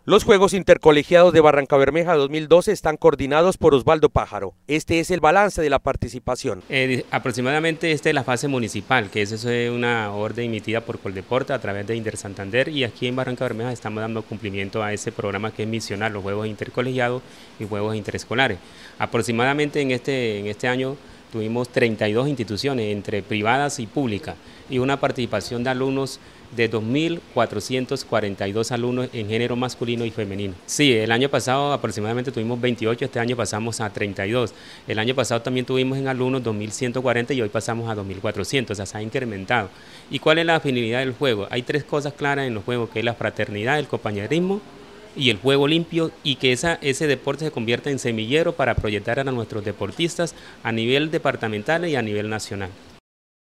Los Juegos Intercolegiados de Barrancabermeja 2012 están coordinados por Osvaldo Pájaro. Este es el balance de la participación. Aproximadamente esta es la fase municipal, que es una orden emitida por Coldeportes a través de Intersantander, y aquí en Barrancabermeja estamos dando cumplimiento a ese programa que es misionar los Juegos Intercolegiados y Juegos Interescolares. Aproximadamente en este año tuvimos 32 instituciones, entre privadas y públicas, y una participación de alumnos de 2.442 alumnos en género masculino y femenino. Sí, el año pasado aproximadamente tuvimos 28, este año pasamos a 32. El año pasado también tuvimos en alumnos 2.140 y hoy pasamos a 2.400, o sea, se ha incrementado. ¿Y cuál es la finalidad del juego? Hay tres cosas claras en los juegos, que es la fraternidad, el compañerismo y el juego limpio, y que ese deporte se convierta en semillero para proyectar a nuestros deportistas a nivel departamental y a nivel nacional.